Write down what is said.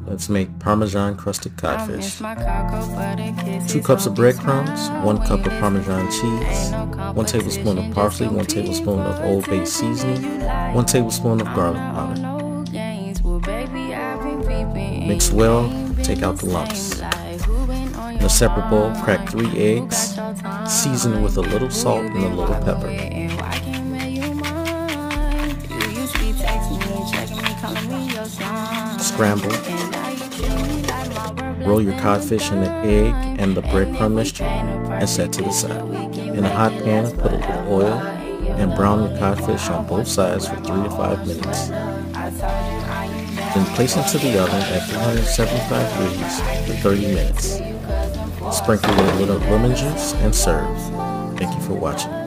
Let's make Parmesan crusted codfish. 2 cups of breadcrumbs, 1 cup of Parmesan cheese, 1 tablespoon of parsley, 1 tablespoon of Old Bay seasoning, 1 tablespoon of garlic powder. Mix well, take out the lumps. In a separate bowl, crack 3 eggs, season with a little salt and a little pepper. Scramble. Roll your codfish in the egg and the breadcrumb mixture and set to the side. In a hot pan, put a little oil and brown your codfish on both sides for 3 to 5 minutes. Then place into the oven at 375 degrees for 30 minutes. Sprinkle with a little lemon juice and serve. Thank you for watching.